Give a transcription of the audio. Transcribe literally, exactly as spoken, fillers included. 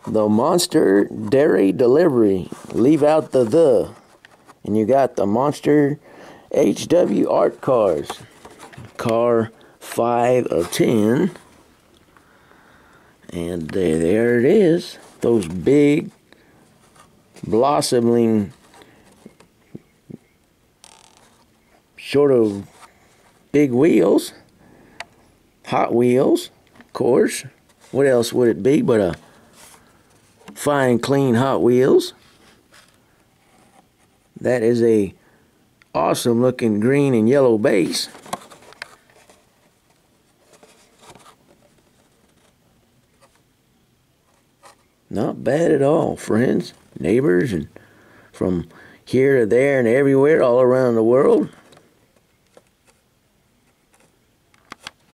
the Monster Dairy Delivery. Leave out the the. And you got the Monster H W Art Cars. Car five of ten. And there, there it is. Those big, blossoming, sort of big wheels. Hot Wheels, of course. What else would it be but a fine, clean Hot Wheels? That is a awesome looking green and yellow base. Not bad at all, friends, neighbors, and from here to there and everywhere all around the world.